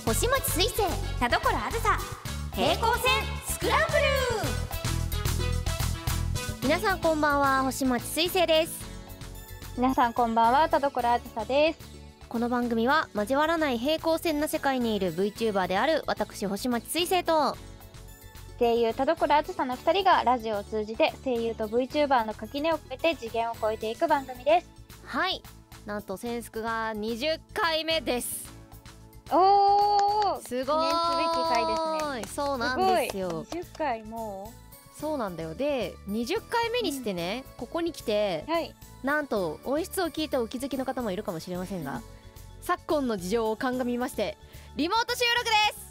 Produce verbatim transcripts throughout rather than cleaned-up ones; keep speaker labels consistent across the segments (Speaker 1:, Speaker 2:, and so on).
Speaker 1: 星町水星田所あずさ平行線スクランブル。皆さんこんばんは、星町水星です。
Speaker 2: 皆さんこんばんは、田所あずさです。
Speaker 1: この番組は交わらない平行線な世界にいる VTuber である私星町水星と
Speaker 2: 声優田所あずさのふたりがラジオを通じて声優と VTuber の垣根を越えて次元を超えていく番組です。
Speaker 1: はい、なんとセンスクがにじゅっかいめです。
Speaker 2: おー、
Speaker 1: すごーい、
Speaker 2: 記念すべき回ですね。
Speaker 1: そうなんですよ。
Speaker 2: にじゅっかいも
Speaker 1: うそうなんだよ。でにじゅっかいめにしてね、うん、ここに来て、
Speaker 2: はい、なん
Speaker 1: と音質を聞いてお気づきの方もいるかもしれませんが、うん、昨今の事情を鑑みましてリモート収録です。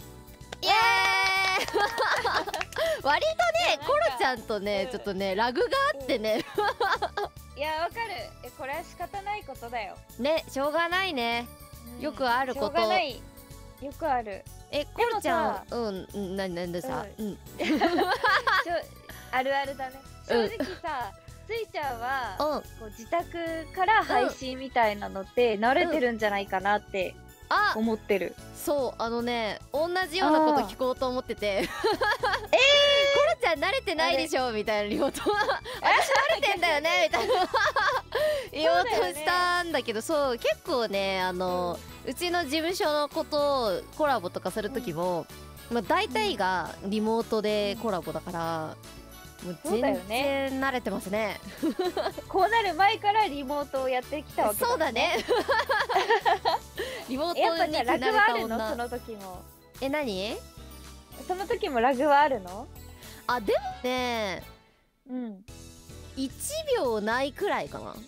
Speaker 1: イエーイ割とねコロちゃんとね、うん、ちょっとねラグがあってね、
Speaker 2: うん、いやわかる。えこれは仕方ないことだよ
Speaker 1: ね。しょうがないね、うん、よくあること。
Speaker 2: しょうがない、よくある。
Speaker 1: えコロちゃん、うんななんでさ、うん、うん、
Speaker 2: あるあるだね。正直さ、スイちゃんは、うん、こう自宅から配信みたいなのって慣れてるんじゃないかなって思ってる。
Speaker 1: うん、そうあのね同じようなこと聞こうと思っててえー、コロちゃん慣れてないでしょみたいなリモート私慣れてんだよねみたいな言おうとしたんだけど、そう結構ねあの、うん、うちの事務所のことをコラボとかする時も、うん、まあ、大体がリモートでコラボだから、もう全然慣れてますね。
Speaker 2: こうなる前からリモートをやってきたわけだね。
Speaker 1: そうだねリモートに
Speaker 2: やっぱじゃあラグはあるの？その時も。
Speaker 1: え、何？
Speaker 2: その時もラグはあるの？
Speaker 1: あ、でもね、うん、いちびょうないくらいかな。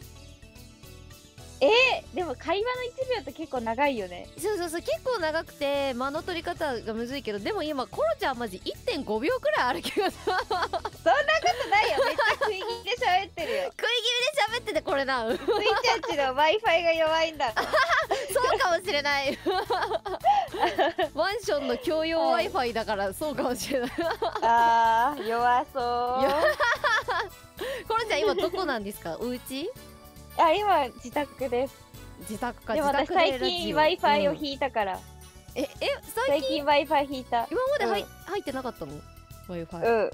Speaker 2: えー、でも会話のいちびょうって結構長いよね。
Speaker 1: そうそうそう、結構長くて間の取り方がむずいけど、でも今コロちゃんマジ いってんごびょうくらいある気がする。そんなこと
Speaker 2: ないよ、めっちゃ食い気味で喋ってるよ。
Speaker 1: 食い気味で喋っててこれな。
Speaker 2: スイちゃんちの Wi-Fi が弱いんだ。
Speaker 1: そうかもしれないマンションの共用 Wi-Fi だからそうかもしれない
Speaker 2: あー弱そう
Speaker 1: コロちゃん今どこなんですか？お家？
Speaker 2: あ、今自宅です。
Speaker 1: 自宅か。
Speaker 2: でも私最近 Wi-Fi を引いたから、うん、
Speaker 1: ええ
Speaker 2: 最近 Wi-Fi 引いた。
Speaker 1: 今まで入、うん、入ってなかったの Wi-Fi？
Speaker 2: うん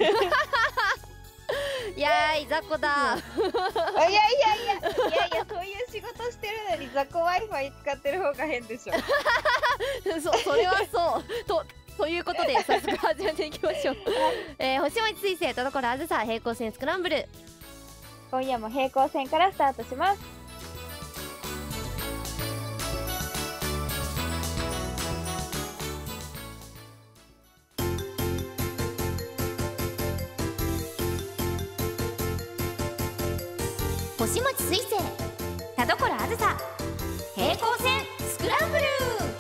Speaker 1: いやーい雑魚だ
Speaker 2: いやいやいやいやいや、そういう仕事してるのに雑魚 Wi-Fi 使ってる方が変でしょ
Speaker 1: そ, それはそうとということで早速始めていきましょう、えー、星町水星田所あずさ平行線スクランブル、
Speaker 2: 今夜も平行線からスタートします。
Speaker 1: 星町水星田所あずさ平行線スクランブル。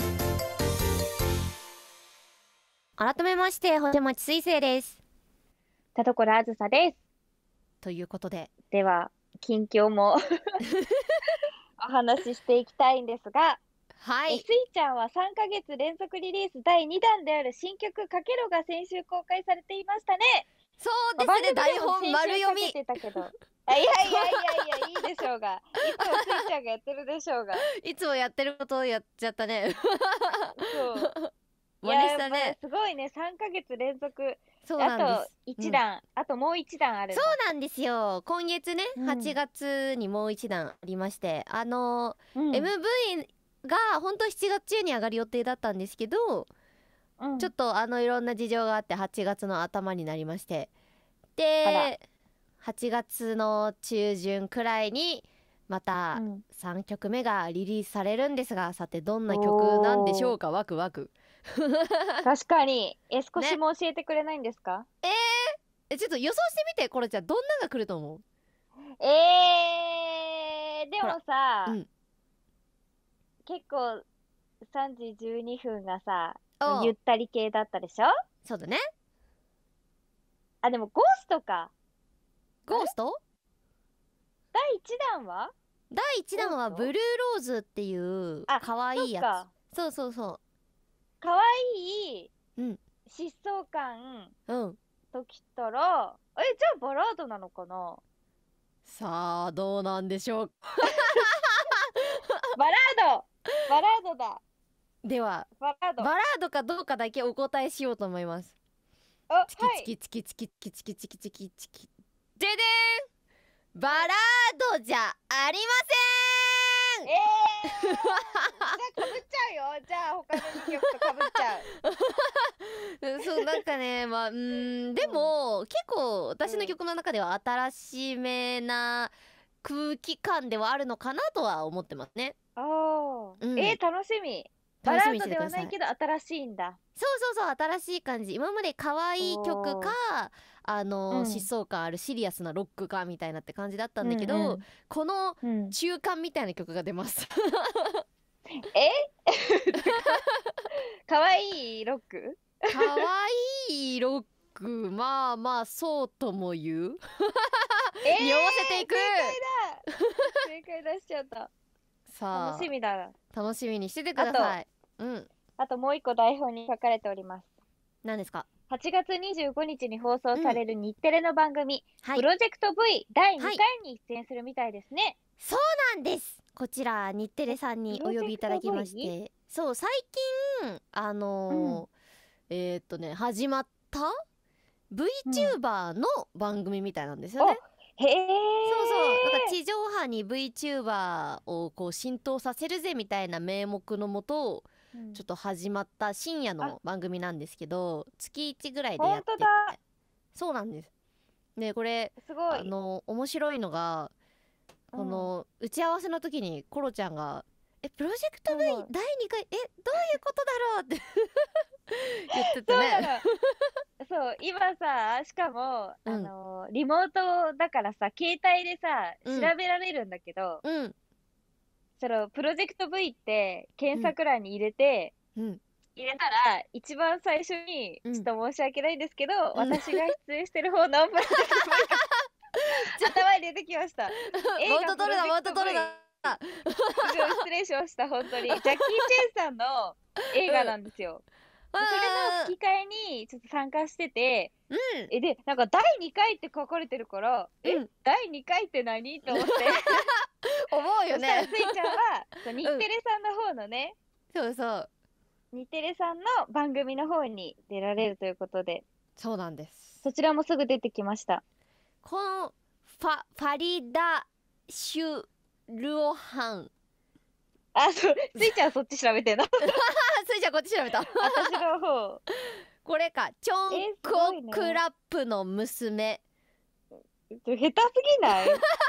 Speaker 1: 改めまして星町水星です。
Speaker 2: 田所あずさです。
Speaker 1: ということで、
Speaker 2: では近況もお話ししていきたいんですが、
Speaker 1: はい、
Speaker 2: えスイちゃんはさんかげつ連続リリースだいにだんである新曲かけろが先週公開されていましたね。
Speaker 1: そうですね、台本丸読み。
Speaker 2: てたけどいやいやいやいや、いいでしょうが、いつもスイちゃんがやってるでしょうが
Speaker 1: いつもやってることをやっちゃったね
Speaker 2: そう
Speaker 1: 真似したね。
Speaker 2: すごいね、さんかげつ連続。
Speaker 1: そうなんです。
Speaker 2: あといちだん、うん、あともういちだんある。
Speaker 1: そうなんですよ。今月ね、うん、はちがつにもういちだんありまして、あの、うん、エムブイ が本当しちがつ中に上がる予定だったんですけど、うん、ちょっとあのいろんな事情があってはちがつの頭になりまして、ではちがつの中旬くらいにまたさんきょくめがリリースされるんですが、さてどんな曲なんでしょうか。ワクワク
Speaker 2: 確かに。え、少しも教えてくれないんですか？
Speaker 1: ね、えー、ちょっと予想してみて、コロちゃんどんなが来ると思う？
Speaker 2: えー、でもさ、うん、結構さんじじゅうにふんがさゆったり系だったでしょ？
Speaker 1: そうだね。
Speaker 2: あ、でもゴーストか。
Speaker 1: ゴースト？
Speaker 2: だいいちだんは
Speaker 1: だいいちだんはブルーローズっていうかわいいやつ。そうそうそう、
Speaker 2: かわいい、うん、疾走感、
Speaker 1: うん、
Speaker 2: ときたら、え、じゃあバラードなのかな。
Speaker 1: さあどうなんでしょう
Speaker 2: バラードバラードだ。
Speaker 1: では
Speaker 2: バラード
Speaker 1: バラードかどうかだけお答えしようと思います。
Speaker 2: あ、
Speaker 1: チキチキチキチキチキチキチキチキチキででん、バラードじゃありません。
Speaker 2: えー、じゃあかぶっちゃうよ。じゃあ他のにきょくとかぶっちゃ
Speaker 1: うそうなんかね、まあうんでも、うん、結構私の曲の中では新しめな空気感ではあるのかなとは思ってますね。
Speaker 2: ああ、うん、えー、楽しみ。バラードではないけど新しいんだ。
Speaker 1: そうそうそう、新しい感じ。今まで可愛い曲かあの、うん、疾走感あるシリアスなロックかみたいなって感じだったんだけど、うんうん、この中間みたいな曲が出ます、
Speaker 2: うん、え可愛いロック
Speaker 1: 可愛いロック、まあまあそうとも言う
Speaker 2: えー、
Speaker 1: 匂わせていく。
Speaker 2: 正解だ正解出しちゃった。
Speaker 1: さあ
Speaker 2: 楽しみだな。
Speaker 1: 楽しみにしててください。うん。
Speaker 2: あともう一個台本に書かれております。
Speaker 1: 何ですか？
Speaker 2: はちがつにじゅうごにちに放送される日テレの番組、うん、プロジェクト V だいにかいに出演するみたいですね、はい、
Speaker 1: そうなんです。こちら日テレさんにお呼びいただきまして、そう最近あのーうん、えー、っとね始まった VTuber の番組みたいなんですよね、
Speaker 2: うん、へえ。
Speaker 1: そうそう、なんか地上波に VTuber をこう浸透させるぜみたいな名目のもと、うん、ちょっと始まった深夜の番組なんですけど、月いちぐらいでやってて、そうなんです。でこれ
Speaker 2: すごい
Speaker 1: あの面白いのが、うん、この打ち合わせの時にコロちゃんが「えプロジェクト V だいにかい、えどういうことだろう?」って言っててね
Speaker 2: そう今さ、しかも、うん、あのリモートだからさ携帯でさ、うん、調べられるんだけど、うん、そのプロジェクト V って検索欄に入れて、うん、入れたら一番最初に、ちょっと申し訳ないんですけど、うん、私が出演してる方のプロジェクト V が頭に出てきました。
Speaker 1: マウント取るなマウント取るな
Speaker 2: 失礼しました。本当にジャッキー・チェンさんの映画なんですよ。それの吹き替えにちょっと参加してて、うん、えでなんかだいにかいって書かれてるから、うん、えだいにかいって何と思って
Speaker 1: 思うよね。
Speaker 2: そしたらスイちゃんは日テレさんの方のね、
Speaker 1: うん、そうそう
Speaker 2: 日テレさんの番組の方に出られるということで、
Speaker 1: そうなんです。
Speaker 2: そちらもすぐ出てきました。
Speaker 1: このファファリダ・シュルオハン、
Speaker 2: あ、そう、スイちゃんそっち調べてんの
Speaker 1: スイちゃんこっち調べた
Speaker 2: 私の方
Speaker 1: これか、チョンコクラップの娘、
Speaker 2: えーね、下手すぎない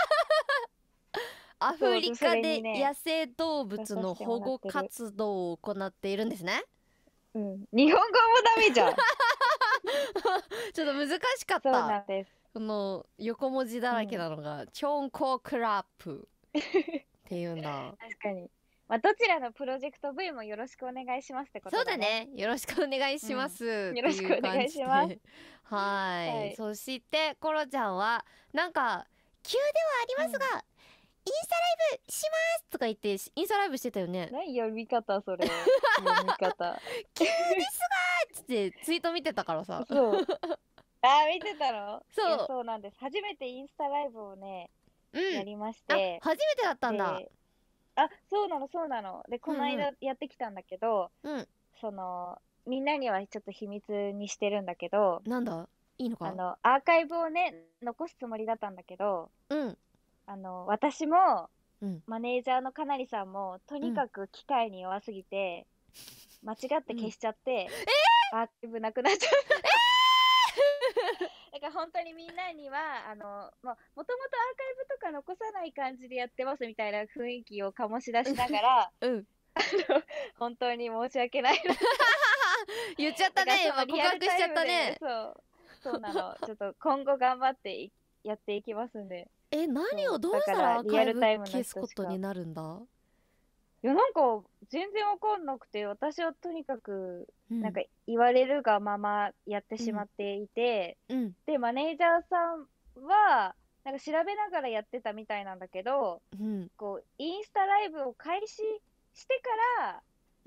Speaker 1: アフリカで野生動物の保護活動を行っているんですね。
Speaker 2: うん、日本語もダメじゃん
Speaker 1: ちょっと難しかった。
Speaker 2: そうなんです。
Speaker 1: この横文字だらけなのが、うん、チョンコクラップっていうんだ
Speaker 2: 確かに、まあ、どちらのプロジェクト V もよろしくお願いしますってことだね。
Speaker 1: そうだね、よろしくお願いします、うん、
Speaker 2: よろしくお願いします。
Speaker 1: はい、はい、そしてコロちゃんはなんか急ではありますが、うん、インスタライブしますとか言ってインスタライブしてたよね。
Speaker 2: 何読み方それ読み方
Speaker 1: 急ですがーってツイート見てたからさ
Speaker 2: そうあー見てたの。
Speaker 1: そう
Speaker 2: そうなんです。初めてインスタライブをね、うん、やりまして、
Speaker 1: 初めてだったんだ。
Speaker 2: あ、そうなのそうなの。でこの間やってきたんだけど、うん、そのみんなにはちょっと秘密にしてるんだけど、
Speaker 1: なんだいいのか、
Speaker 2: あのアーカイブをね残すつもりだったんだけど、うん、あの私も、うん、マネージャーのかなりさんもとにかく機械に弱すぎて、うん、間違って消しちゃって、うん、えー、アーカイブなくなっちゃった、えーだから本当にみんなにはあの、まあ、もともとアーカイブとか残さない感じでやってますみたいな雰囲気を醸し出しながら、うん、あの本当に申し訳ない
Speaker 1: 言っちゃったね、今告白しちゃったね。
Speaker 2: そうそうなのちょっと今後頑張ってやっていきますんで。
Speaker 1: え、何をどうしたらアーカイブ消すことになるんだ。
Speaker 2: いやなんか全然わかんなくて、私はとにかくなんか言われるがままやってしまっていて、うんうん、でマネージャーさんはなんか調べながらやってたみたいなんだけど、うん、こうインスタライブを開始してから、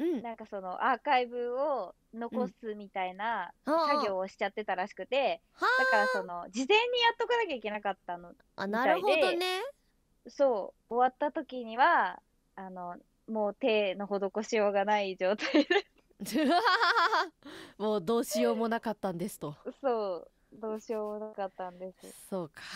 Speaker 2: うん、なんかそのアーカイブを残すみたいな作業をしちゃってたらしくて、うん、だからその事前にやっとかなきゃいけなかったのみたいで。
Speaker 1: あ、なるほどね。
Speaker 2: そう終わった時にはあのもう手の施しようがない状態で
Speaker 1: もうどうしようもなかったんですと。
Speaker 2: そうどうしようもなかったんです。
Speaker 1: そうか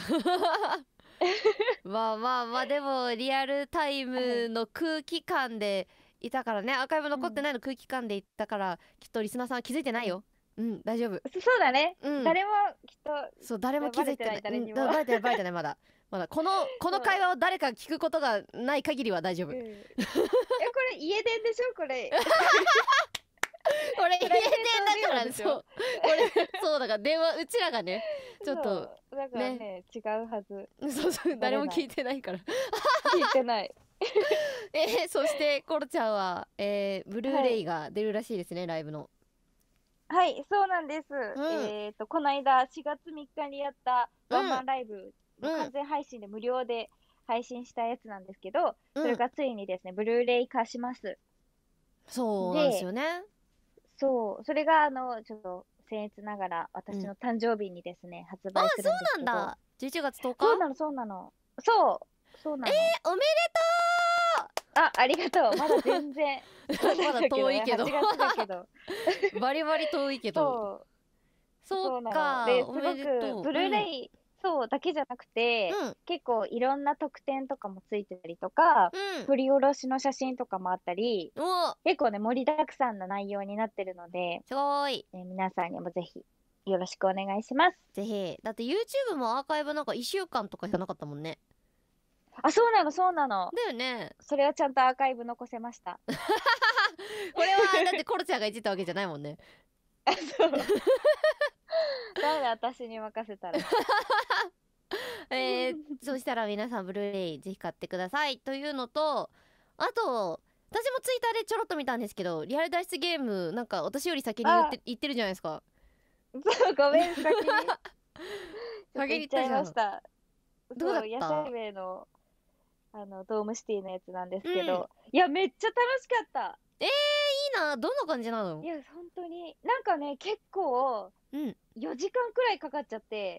Speaker 1: まあまあまあでもリアルタイムの空気感でいたからね、アーカイブ残ってないの空気感でいったから、きっとリスナーさんは気づいてないよ。うん、うん、大丈夫。
Speaker 2: そそうだね、うん、誰もきっと
Speaker 1: そう誰も気づいてない。
Speaker 2: 誰にも、
Speaker 1: うん、バレてないバレてないまだまだこのこの会話を誰か聞くことがない限りは大丈夫。うん、え
Speaker 2: これ家電でしょこれ
Speaker 1: これ家電だからね。そうこれそうだから電話うちらがねちょっと
Speaker 2: だからね、ね違うはず。
Speaker 1: そうそう誰も聞いてないから
Speaker 2: 聞いてない
Speaker 1: えー、そしてコロちゃんは、えー、ブルーレイが出るらしいですね、はい、ライブの。
Speaker 2: はいそうなんです、うん、えっとこの間しがつみっかにやったワンマンライブ、うん、完全配信で無料で配信したやつなんですけど、うん、それがついにですねブルーレイ化します。
Speaker 1: そうなんですよね。
Speaker 2: そうそれがあのちょっと僭越ながら私の誕生日にですね、うん、発売するんですけど。あ、
Speaker 1: そうなんだ。じゅういちがつとおか。
Speaker 2: そうなのそうなのそうそうなの。
Speaker 1: えー、おめで
Speaker 2: とう。あありがとう。まだ全然
Speaker 1: まだ遠いけど
Speaker 2: はちがつだけど
Speaker 1: バリバリ遠いけど。そうそうか。
Speaker 2: ですごくブルーレイ、うん、そうだけじゃなくて、うん、結構いろんな特典とかもついてたりとか、うん、撮り下ろしの写真とかもあったり、結構ね盛りだくさんな内容になってるので、
Speaker 1: すごい、
Speaker 2: ね、皆さんにもぜひよろしくお願いします。
Speaker 1: ぜひ。だって YouTube もアーカイブなんかいっしゅうかんとかじゃなかったもんね。
Speaker 2: あ、そうなのそうなの
Speaker 1: だよね。
Speaker 2: それはちゃんとアーカイブ残せました
Speaker 1: これはだってコロちゃんがいじったわけじゃないもんね
Speaker 2: あ、そうダメだ私に任せたら
Speaker 1: えー、そしたら皆さんブルーレイぜひ買ってくださいというのと、あと私もツイッターでちょろっと見たんですけど、リアル脱出ゲームなんか私より先に言って言ってるじゃないですか。
Speaker 2: そうごめん先に
Speaker 1: 先に
Speaker 2: 言っちゃいました。
Speaker 1: どうだった？
Speaker 2: ヤシャイメのあのドームシティのやつなんですけど、うん、いやめっちゃ楽しかった。
Speaker 1: えー、いいな。どんな感じなの？
Speaker 2: いや本当になんかね結構、うん、よじかんくらいかかっちゃって。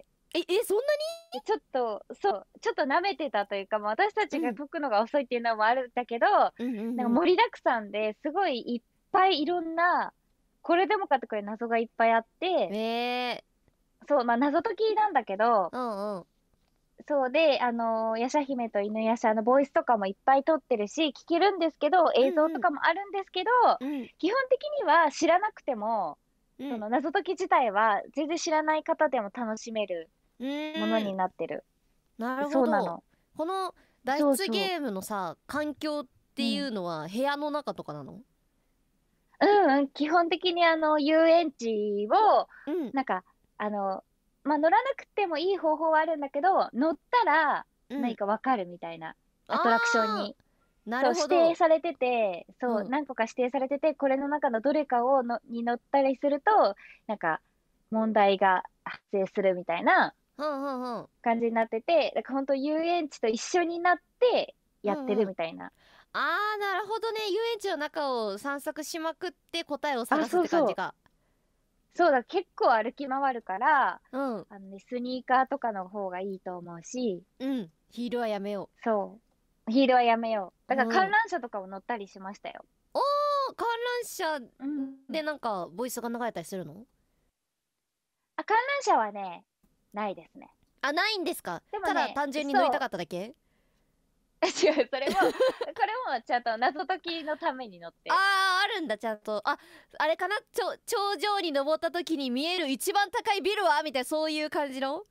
Speaker 1: ええそんなに？
Speaker 2: ちょっとそうちょっと舐めてたというか、私たちが解くのが遅いっていうのもあるんだけど、うん、なんか盛りだくさんですごいいっぱいいろんなこれでもかってくらい謎がいっぱいあって、
Speaker 1: え
Speaker 2: ー、そうまあ謎解きなんだけど、
Speaker 1: うんうん、
Speaker 2: そうであのヤシャ姫と犬ヤシャのボイスとかもいっぱい撮ってるし聞けるんですけど、映像とかもあるんですけど、うんうん、基本的には知らなくても、うん、その謎解き自体は全然知らない方でも楽しめるものになってる。
Speaker 1: なるほど。そうなの。この脱出ゲームのさ環境っていうのは部屋の中とかなの？
Speaker 2: うん、うん、基本的にあの遊園地を、うん、なんかあのまあ乗らなくてもいい方法はあるんだけど、乗ったら何かわかるみたいな、うん、アトラクションになるほど指定されてて、そう、うん、何個か指定されてて、これの中のどれかをのに乗ったりするとなんか問題が発生するみたいな感じになってて、だから本当遊園地と一緒になってやってるみたいな。うんうん、
Speaker 1: あーなるほどね。遊園地の中を散策しまくって答えを探すって感じか。
Speaker 2: そうだ結構歩き回るから、うん、あのね、スニーカーとかの方がいいと思うし、
Speaker 1: うん、ヒールはやめよ
Speaker 2: う。そうヒールはやめよう。だから観覧車とかも乗ったりしましたよ。
Speaker 1: うん、おー観覧車でなんかボイスが流れたりするの？
Speaker 2: あ観覧車はねないですね。
Speaker 1: あないんですか？でも、ね、ただ単純に乗りたかっただけ？
Speaker 2: 違うそれもこれもちゃんと謎解きのために乗って
Speaker 1: あああるんだちゃんと。ああれかな、ちょ頂上に登った時に見える一番高いビルはみたいなそういう感じの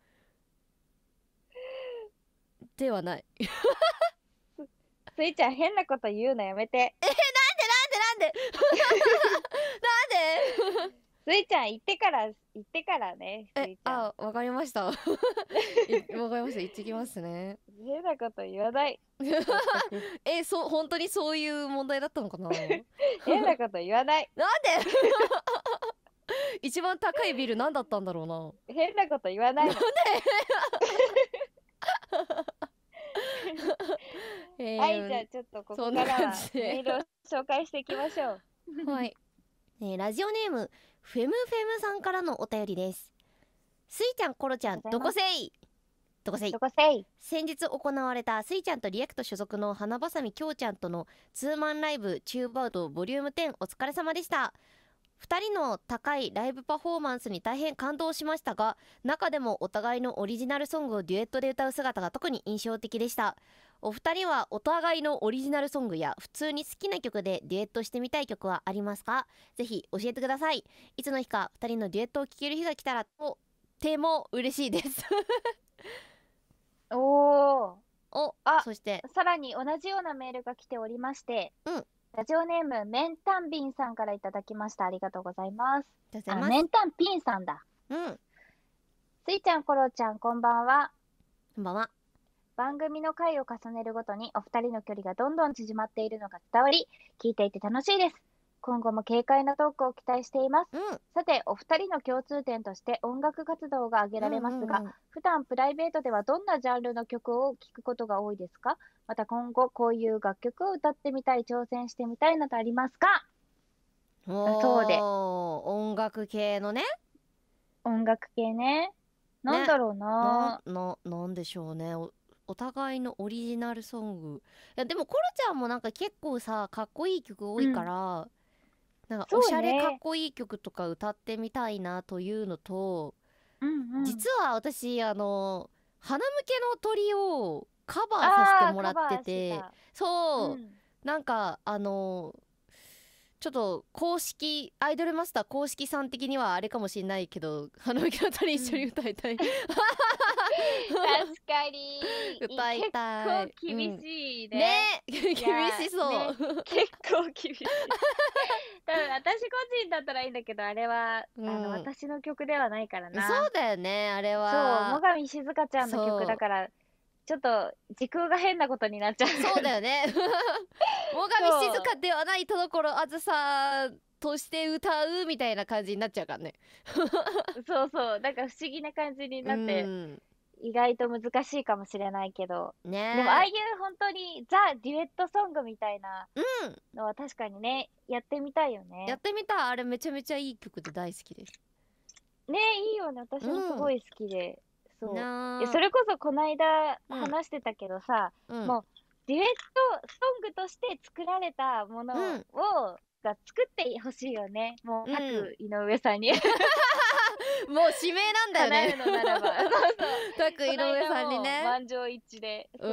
Speaker 1: ではない
Speaker 2: スイちゃん変なこと言うのやめて。え
Speaker 1: ー、なんでなんでなんでなんで
Speaker 2: スイちゃん行ってから行ってからね。スイちゃん
Speaker 1: あわかりましたわかりました。行ってきますね。
Speaker 2: 変なこと言わない
Speaker 1: えそう本当にそういう問題だったのかな
Speaker 2: 変なこと言わない
Speaker 1: なんで一番高いビル何だったんだろうな。
Speaker 2: 変なこと言わないのなんでえー、はいじゃあちょっとここからはメールを紹介していきましょ
Speaker 1: うはい、えー、ラジオネームフェムフェムさんからのお便りです。スイちゃんコロちゃんどこせい。 どこせい。
Speaker 2: どこせい。
Speaker 1: 先日行われたスイちゃんとリアクト所属の花ばさみきょうちゃんとのツーマンライブチューブアウトボリュームテンお疲れ様でした。ふたりの高いライブパフォーマンスに大変感動しましたが、中でもお互いのオリジナルソングをデュエットで歌う姿が特に印象的でした。お二人はお互いのオリジナルソングや普通に好きな曲でデュエットしてみたい曲はありますか？ぜひ教えてください。いつの日かふたりのデュエットを聴ける日が来たらとても嬉しいです
Speaker 2: おー。
Speaker 1: お、
Speaker 2: あ、
Speaker 1: そして
Speaker 2: さらに同じようなメールが来ておりまして、
Speaker 1: うん、
Speaker 2: ラジオネームメンタンビンさんからいただきました。ありがとうございます。
Speaker 1: ありがとうございます。
Speaker 2: あ、メンタンピンさんだ。
Speaker 1: うん。
Speaker 2: スイちゃん、コロちゃん、こんばんは。
Speaker 1: こんばんは。
Speaker 2: 番組の回を重ねるごとにお二人の距離がどんどん縮まっているのが伝わり、聞いていて楽しいです。今後も軽快なトークを期待しています。
Speaker 1: うん、
Speaker 2: さて、お二人の共通点として音楽活動が挙げられますが、うんうんうん、普段プライベートではどんなジャンルの曲を聴くことが多いですか？また今後こういう楽曲を歌ってみたい、挑戦してみたいなどありますか？だそうで。
Speaker 1: 音楽系のね。
Speaker 2: 音楽系ね。なんだろうな、
Speaker 1: ね、な、な、なんでしょうね。お、お互いのオリジナルソング。いやでもコロちゃんもなんか結構さ、かっこいい曲多いから、うん、なんかおしゃれかっこいい曲とか歌ってみたいなというのと、
Speaker 2: うんうん、
Speaker 1: 実は私あの花向けの鳥をカバーさせてもらってて、そう、うん、なんかあのちょっと公式アイドルマスター公式さん的にはあれかもしれないけど、花向けの鳥一緒に歌いたい、うん、確
Speaker 2: かに
Speaker 1: 歌いたい。
Speaker 2: 結構厳しいね、
Speaker 1: うん、ね厳しそう、ね、
Speaker 2: 結構厳しい多分私個人だったらいいんだけど、あれは、うん、あの私の曲ではないからな。
Speaker 1: そうだよね、あれ
Speaker 2: は。そう、最上静香ちゃんの曲だからちょっと時空が変なことになっちゃう。
Speaker 1: そうだよね最上静香ではない田所あずさとして歌うみたいな感じになっちゃうからね
Speaker 2: そうそう、なんか不思議な感じになって、うん、意外と難しいかもしれないけど、ね、でもああいう本当にザ・デュエットソングみたいなのは確かにね、やってみたいよね。
Speaker 1: やってみたい。あれめちゃめちゃいい曲で大好きです
Speaker 2: ね。いいよね、私もすごい好きで、うん、そういや、それこそこの間話してたけどさ、うん、もうデュエットソングとして作られたものを、うんが作ってほしいよね。もう各井上さんに、うん、
Speaker 1: もう指名なんだよね。
Speaker 2: 叶えるのならばそうそう
Speaker 1: 各井上さんにね
Speaker 2: 満場一致で、
Speaker 1: うん、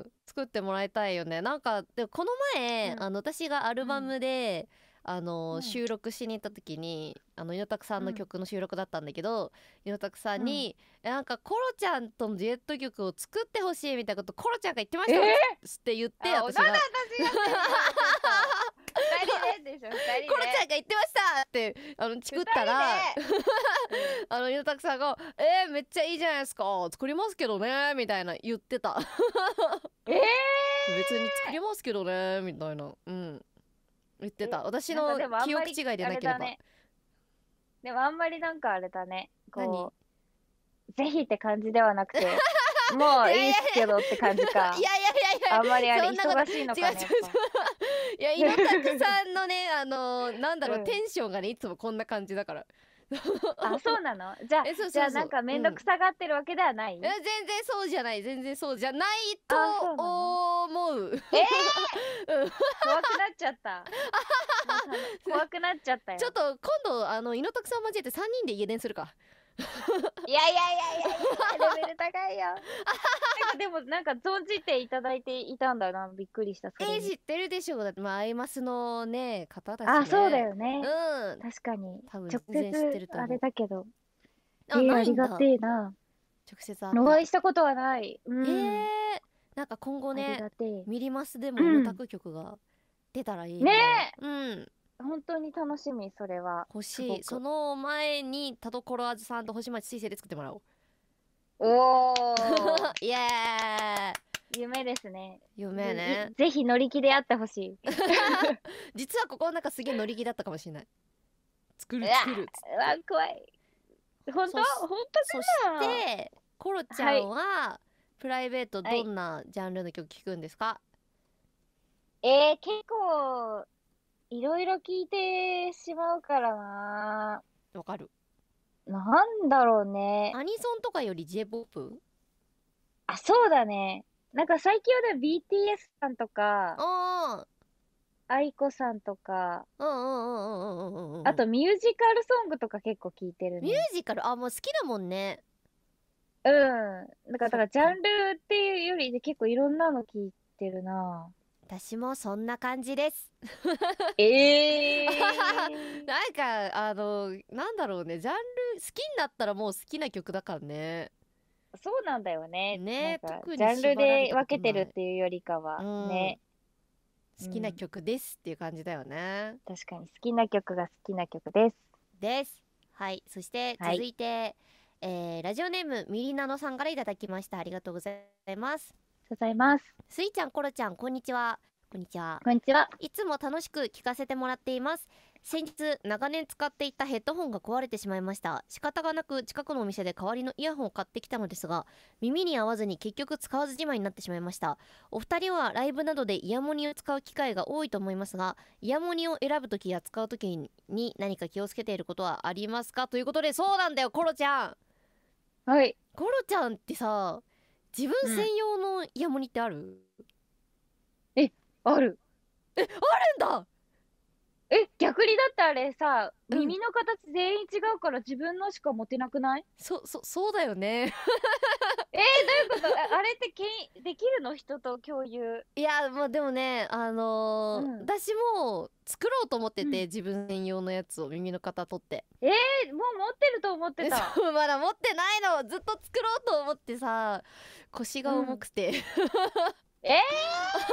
Speaker 1: 作ってもらいたいよね。なんかでこの前、うん、あの私がアルバムで、うん、あの、うん、収録しに行った時にあの猪拓さんの曲の収録だったんだけど、猪拓、うん、さんに、うん、なんかコロちゃんとのデュエット曲を作ってほしいみたいなことコロちゃんが言ってました、えー、って言って、私が
Speaker 2: なんで私がふたりででしょ、ふたりで
Speaker 1: コロちゃんが言ってましたってあの作ったらあの猪拓さんが「えー、めっちゃいいじゃないですか、作りますけどね」みたいな言ってた
Speaker 2: えー、
Speaker 1: 別に作りますけどねみたいな、うん言ってた。私の記憶違いでなければ。
Speaker 2: ね、でもあんまりなんかあれだね、こうぜひって感じではなくてもういいっすけどって感じか。
Speaker 1: いやいやいやいや、
Speaker 2: あんまりあれ忙しいのかね。
Speaker 1: いや、猪拓さんのね、あのー、なんだろう、うん、テンションがね、いつもこんな感じだから
Speaker 2: あ、そうなの？じゃあ、そうそうそう、じゃあなんかめんどくさがってるわけではない？うん、
Speaker 1: 全然そうじゃない、全然そうじゃないと思う。
Speaker 2: うえー、怖くなっちゃった怖くなっちゃったよ。
Speaker 1: ちょっと今度あの猪拓さん交えてさんにんで家電するか
Speaker 2: いやいやいやいやいやレベル高いよでもなんか存じていただいていたんだな、びっくりした。それ
Speaker 1: えー、知ってるでしょう。だってまあアイマスのね方だしね。
Speaker 2: あ、そうだよね、
Speaker 1: うん、
Speaker 2: 確かに
Speaker 1: 多分全然知ってると思う。
Speaker 2: あれだけど、えー、ありがてえな。
Speaker 1: 直接会
Speaker 2: ったお会いしたことはない、うん、
Speaker 1: えー、なんか今後ねミリマスでもオタク曲が出たらいい
Speaker 2: ね。
Speaker 1: うん、
Speaker 2: 本当に楽しみ。それは
Speaker 1: 欲しい。その前に田所あずさんと星町水星で作ってもらおう。
Speaker 2: おー
Speaker 1: イエー
Speaker 2: イ夢ですね。
Speaker 1: 夢ね。
Speaker 2: ぜひ乗り気であってほしい
Speaker 1: 実はここなんかすげえ乗り気だったかもしれない。作る作るっつって。
Speaker 2: うわ怖い。本当本当かな。
Speaker 1: そしてコロちゃんは、はい、プライベートどんなジャンルの曲聴くんですか？はい、
Speaker 2: えー、結構いろいろ聞いてしまうからな。
Speaker 1: わかる。
Speaker 2: なんだろうね。
Speaker 1: アニソンとかより J-ポップ？
Speaker 2: あ、そうだね。なんか最近はね、ビーティーエス さんとか、
Speaker 1: ああ、
Speaker 2: 愛子さんとか、
Speaker 1: うんうんうんうんうんうんうん。
Speaker 2: あとミュージカルソングとか結構聞いてる
Speaker 1: ミュ
Speaker 2: ね。
Speaker 1: ージカル、あ、もう好きだもんね。
Speaker 2: うん。だから、だ
Speaker 1: そっ
Speaker 2: からジャ
Speaker 1: か。
Speaker 2: ンルっていうよりで結構いろんなの聞いてるな。
Speaker 1: 私もそんな感じです。
Speaker 2: ええ
Speaker 1: なんかあのなんだろうね、ジャンル好きになったらもう好きな曲だからね。
Speaker 2: ー、そうなんだよね。なん
Speaker 1: ね、
Speaker 2: か、
Speaker 1: 特に
Speaker 2: ジャンル
Speaker 1: 縛られたこ
Speaker 2: で分けて
Speaker 1: とない。
Speaker 2: るっていうよりか
Speaker 1: う
Speaker 2: は、
Speaker 1: ん、
Speaker 2: ね。う
Speaker 1: 好きな
Speaker 2: ん。
Speaker 1: 曲ですっていう感じだよね。
Speaker 2: 確かに好きな曲が好きな曲です。
Speaker 1: です。はい、そして続
Speaker 2: はい。
Speaker 1: いて、えーラジオネームミリナノさんからいただきました。ありがとうございます。
Speaker 2: ございます。
Speaker 1: スイちゃん、コロちゃん、こんにちは。こんにちは。
Speaker 2: こんにちは。
Speaker 1: いつも楽しく聞かせてもらっています。先日長年使っていたヘッドホンが壊れてしまいました。仕方がなく近くのお店で代わりのイヤホンを買ってきたのですが、耳に合わずに結局使わずじまいになってしまいました。お二人はライブなどでイヤモニを使う機会が多いと思いますが、イヤモニを選ぶときや使うときに何か気をつけていることはありますか、ということで。そうなんだよ、コロちゃん。
Speaker 2: はい。
Speaker 1: コロちゃんってさ、自分
Speaker 2: うん。
Speaker 1: 専用のイヤモニってある？
Speaker 2: え、ある。
Speaker 1: え、あるんだ。
Speaker 2: え、逆にだってあれさ、
Speaker 1: うん、
Speaker 2: 耳の形全員違うから自分のしか持てなくない？
Speaker 1: そそそうだよね。
Speaker 2: えー、どういうこと？ああれってけんできるの？人と共有。
Speaker 1: いや、まあでもね、あ
Speaker 2: う
Speaker 1: のー
Speaker 2: ん。
Speaker 1: 私も作ろうと思ってて、
Speaker 2: うん。
Speaker 1: 自分専用のやつを耳の型取って。
Speaker 2: えー、もう持ってると思って
Speaker 1: え、
Speaker 2: た。
Speaker 1: そう、まだ持ってないの。ずっと作ろうと思ってさ、腰が重
Speaker 2: うん。
Speaker 1: くて。
Speaker 2: えー、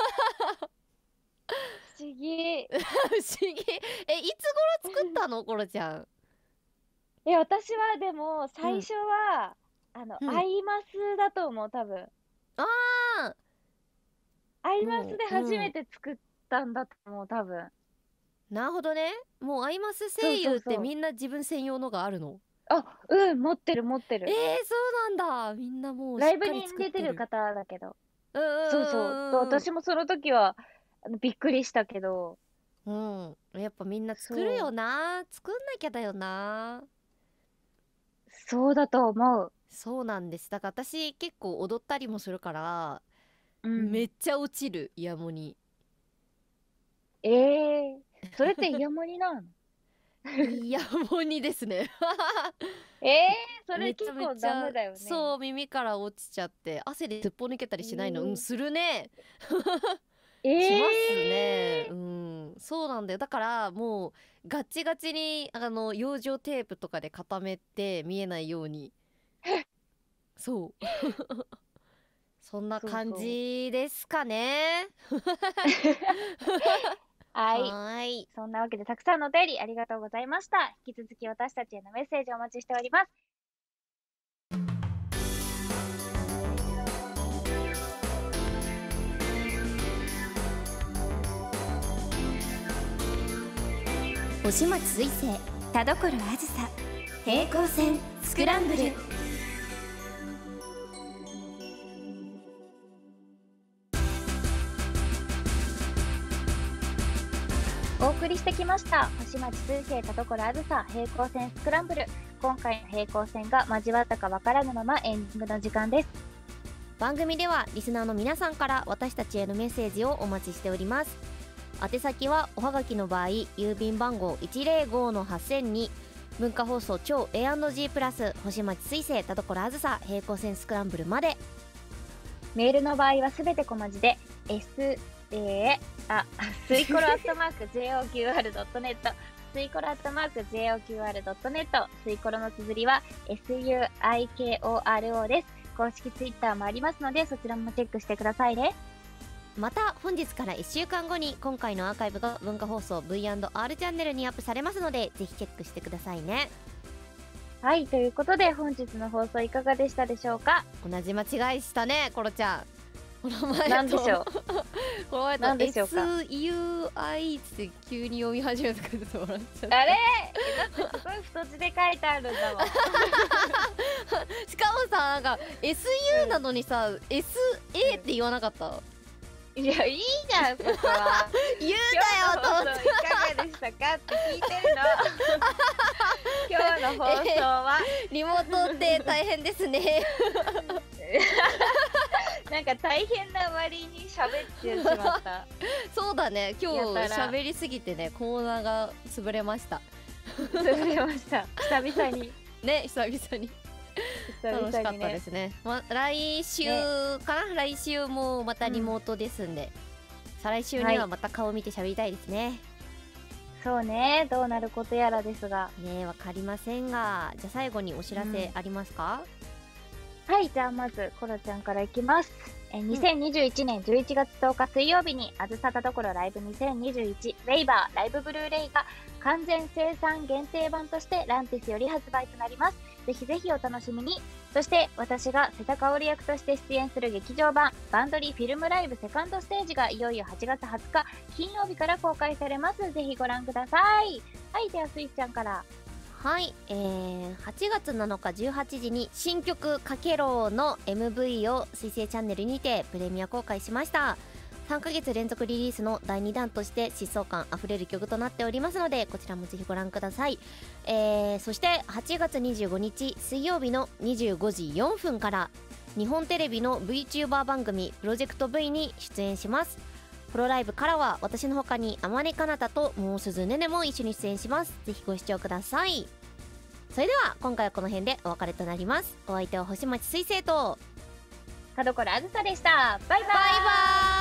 Speaker 2: 不思議。
Speaker 1: 不思議。え、いつ頃作ったの、コロちゃん？
Speaker 2: え、私はでも、
Speaker 1: うん、
Speaker 2: 最初は、あの、
Speaker 1: うん。
Speaker 2: アイマスだと思う、多分。
Speaker 1: ああ、
Speaker 2: アイマス
Speaker 1: もう、
Speaker 2: で初
Speaker 1: うん。
Speaker 2: めて作ったんだと思う、多分。
Speaker 1: なるほどね。もうアイマス
Speaker 2: そう
Speaker 1: 声優って
Speaker 2: そうそう。
Speaker 1: みんな自分専用のがあるの？
Speaker 2: あ、うん、持ってる持って
Speaker 1: えー、
Speaker 2: る。
Speaker 1: そうなんだ。みんなもう
Speaker 2: ラ
Speaker 1: しっかり
Speaker 2: イブに出て
Speaker 1: 作ってる。
Speaker 2: る方だけど。
Speaker 1: うんう
Speaker 2: そうそう。と
Speaker 1: んうん
Speaker 2: 私もその時は、あのびっくりしたけど、
Speaker 1: うん。うん。やっぱみんな作るよ
Speaker 2: そう、
Speaker 1: な。作んなきゃだよな。
Speaker 2: そうだと思う。
Speaker 1: そうなんです。だから私結構踊ったりもするから、
Speaker 2: うん。
Speaker 1: めっちゃ落ちる、イヤモニ。
Speaker 2: ええー、それってイヤモニなの？
Speaker 1: イヤモニですね。
Speaker 2: ええー、それ
Speaker 1: めちゃ
Speaker 2: 結構
Speaker 1: めちゃ、
Speaker 2: ダメだよね。
Speaker 1: そう、耳から落ちちゃって、汗ですっぽ抜けたりしないの？うん、
Speaker 2: え
Speaker 1: するね。
Speaker 2: え
Speaker 1: しますね。う
Speaker 2: ええ
Speaker 1: ん、そうなんだよ。だからもうガチガチにあの養生テープとかで固めて見えないように。そう。そんな感
Speaker 2: そうそう。
Speaker 1: じですかね。
Speaker 2: はい。
Speaker 1: はーい。
Speaker 2: そんなわけでたくさんのお便りありがとうございました。引き続き私たちへのメッセージをお待ちしております。
Speaker 1: 星町水星、
Speaker 3: 田所あずさ、平行線スクランブル。
Speaker 2: お送りしてきました星町水星田所あずさ平行線スクランブル。今回の平行線が交わったかわからぬままエンディングの時間です。
Speaker 1: 番組ではリスナーの皆さんから私たちへのメッセージをお待ちしております。宛先はおはがきの場合、郵便番号 いちぜろごのはっせんに、文化放送超 エーアンドジー プラス星町水星田所あずさ平行線スクランブルまで。
Speaker 2: メールの場合はすべて小文字で S、えー、あ、スイコロアットマーク ジェイオーキューアールドットネット スイコロアットマーク ジェイオーキューアールドットネット スイコロの綴りは エスユーアイケーオーアールオー です。公式ツイッターもありますのでそちらもチェックしてくださいね。
Speaker 1: また本日からいっしゅうかんごに今回のアーカイブが文化放送 ブイアンドアール チャンネルにアップされますので、ぜひチェックしてくださいね。
Speaker 2: はい、ということで本日の放送いかがでしたでしょうか？
Speaker 1: 同じ間違いしたね、コロちゃん。この前と
Speaker 2: 何でしょう
Speaker 1: この前と
Speaker 2: 何でしょう
Speaker 1: エス
Speaker 2: か？
Speaker 1: ユーアイ って急に読み始めたからちょっと笑っちゃった。
Speaker 2: あれえだってすごい太字で書いてあるんだもん。
Speaker 1: しかもさ、なんか エスユー なのにさ、エスエー って言わなかった？
Speaker 2: いや、いいじゃん、そこは。
Speaker 1: 言う
Speaker 2: 今日の
Speaker 1: だよと思って。
Speaker 2: 放送いかがでしたかって聞いてるの。今日の放送は、
Speaker 1: リモートって大変ですね。
Speaker 2: なんか大変な割に喋ってしまった
Speaker 1: そうだね、今日喋りすぎてねコーナーが潰れました。
Speaker 2: 潰れました久々に
Speaker 1: ね、久々に
Speaker 2: 久々に、ね、
Speaker 1: 楽しかったですね。ま、来週かな、ね、来週もまたリモートですんで、うん、再来週にはまた顔見て喋りたいですね、はい、
Speaker 2: そうね、どうなることやらですが
Speaker 1: ね、わかりませんが、じゃあ最後にお知らせありますか？
Speaker 2: うん、はい、じゃあまずコロちゃんからいきます。えにせんにじゅういちねんじゅういちがつとおか水曜日にあずさたところライブにせんにじゅういちウェイバーライブブルーレイが完全生産限定版としてランティスより発売となります。ぜひぜひお楽しみに。そして私が瀬田香織役として出演する劇場版バンドリーフィルムライブセカンドステージがいよいよはちがつはつか金曜日から公開されます。ぜひご覧ください。はい、ではスイちゃんから。
Speaker 1: はい、えー、はちがつなのかじゅうはちじに新曲「かけろう」の エムブイ を水星チャンネルにてプレミア公開しました。さんかげつ連続リリースのだいにだんとして疾走感あふれる曲となっておりますので、こちらもぜひご覧ください。えー、そしてはちがつにじゅうごにち水曜日のにじゅうごじよんぷんから日本テレビの VTuber 番組プロジェクト V に出演します。プロライブからは私の他に天音かなたともうすずねねも一緒に出演します。ぜひご視聴ください。それでは今回はこの辺でお別れとなります。お相手は星町水星と
Speaker 2: 田所あずさでした。バイバイ。
Speaker 1: バイバイ。